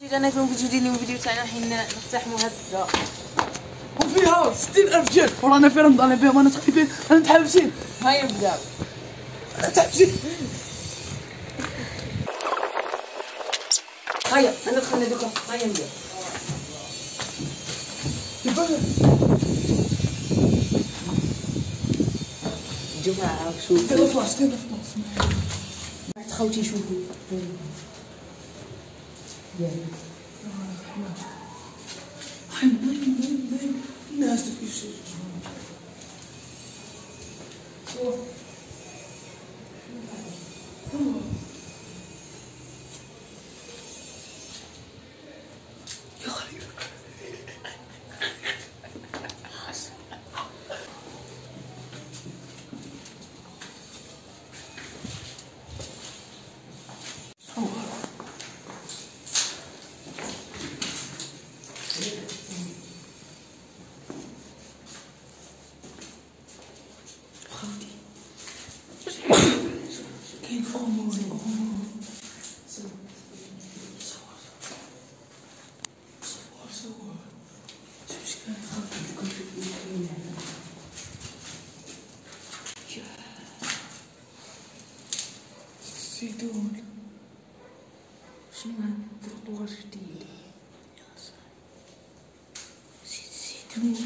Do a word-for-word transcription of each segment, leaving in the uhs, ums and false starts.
انا كون فيديو ديالي وفيديو تاعنا حين نقتحموا هاد الدار وفيها ستين ألف جن ورانا في رمضان بهم انا تقريبا انا متحبسين. هاي نبداو متحبسين. هيا انا دخلنا دوكا هيا نبداو. جماعة شوفوا دير فلاش دير فلاش بعد خوتي شوفوا حين باين باين باين الناس كيف شي صور يا خليل كاين امور امور صور صور صور صور شوف كان خاطر كنت في زيدون شنو هاد الخضوار جديد زيدون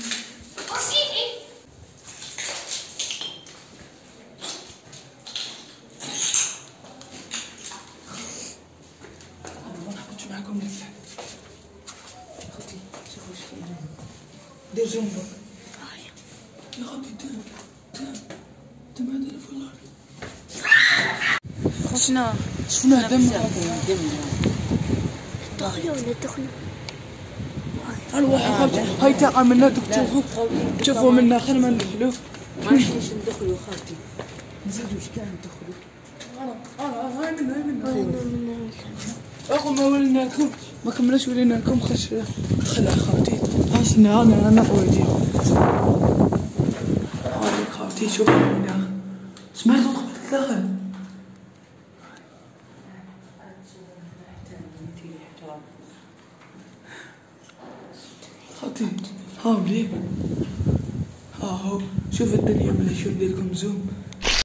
معكم نفتح خوتي شوفوا واش كاين هنا دير زوم برك يا خوتي دم دم دم هذا في الارض خوتنا شفنا دم دم دخلوا ولا دخلوا الواحد خوتي هاي تاع منا دوك تشوفوا تشوفوا منا خير ما ندخلوا ما نمشيش ندخلوا خالتي نزيدوا اش كاع ندخلوا انا انا هاي منا هاي منا أنا من اخو ما ولينا لكم ما كملناش ولينا لكم خش دخل خالتي حسنا انا انا بويدي هاي خالتي شوفوا منا سمعتوا قبل داخل خالتي ها مليح ها هو شوف الدنيا مليح شوف ندير لكم زوم